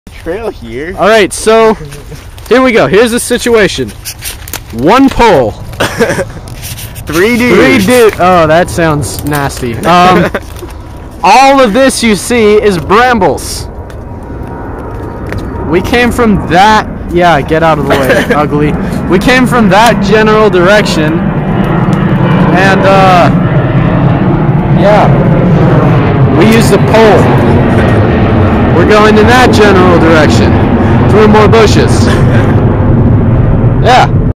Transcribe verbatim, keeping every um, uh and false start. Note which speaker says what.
Speaker 1: Trail here.
Speaker 2: All right, so here we go. Here's the situation. One pole.
Speaker 1: Three dudes.
Speaker 2: Three dudes. Oh, that sounds nasty. Um, all of this you see is brambles. We came from that. Yeah, get out of the way, ugly. We came from that general direction, and uh, yeah, we used the pole. We're going in that general direction through more bushes. Yeah.